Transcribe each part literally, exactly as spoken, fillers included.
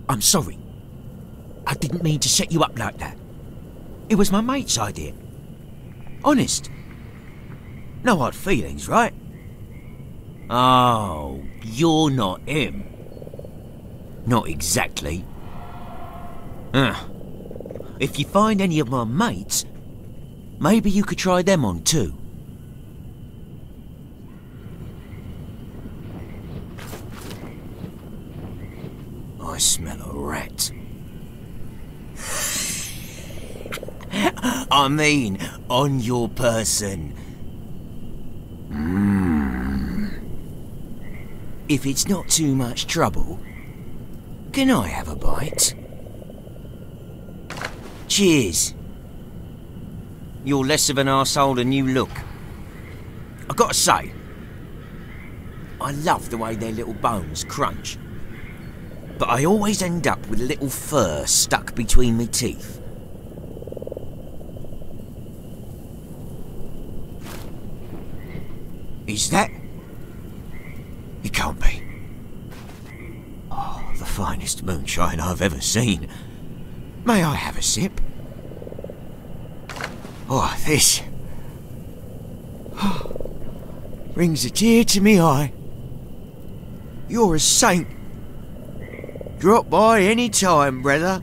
I'm sorry. I didn't mean to set you up like that. It was my mate's idea. Honest. No hard feelings, right? Oh, you're not him. Not exactly. Ah. If you find any of my mates, maybe you could try them on too. I smell a rat. I mean, on your person. Mmm. If it's not too much trouble, can I have a bite? Cheers. You're less of an arsehole than you look. I gotta say, I love the way their little bones crunch. But I always end up with a little fur stuck between my teeth. Is that? It can't be. Oh, the finest moonshine I've ever seen. May I have a sip? Oh, this brings a tear to me eye. You're a saint. Drop by any time, brother.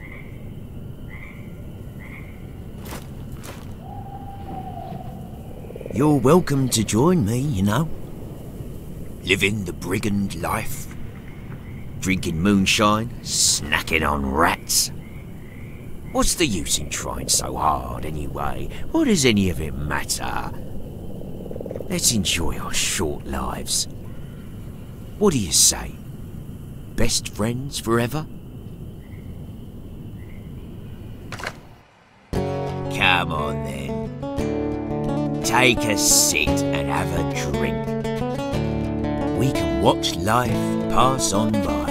You're welcome to join me, you know. Living the brigand life. Drinking moonshine, snacking on rats. What's the use in trying so hard anyway? What does any of it matter? Let's enjoy our short lives. What do you say? Best friends forever? Come on then. Take a sit and have a drink. We can watch life pass on by.